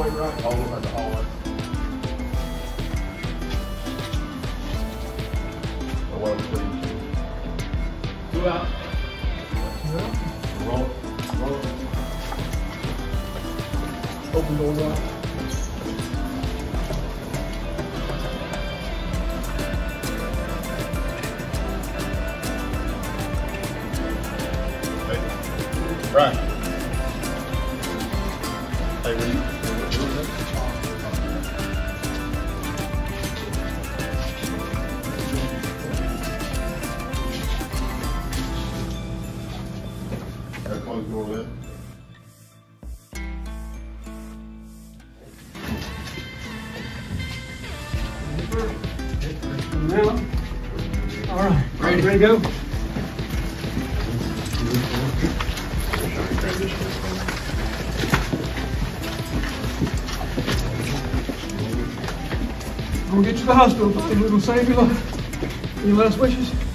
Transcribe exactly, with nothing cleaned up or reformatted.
hallway, right? All over the hallway. Or one, please. Two out. Yeah. Roll. Roll. Open door right. Hey. Right. Hey, will you? Gotta close the door then. Now, all right, ready, ready to go? I'm gonna get you to the hospital, buddy. We're gonna save your life. Any last wishes?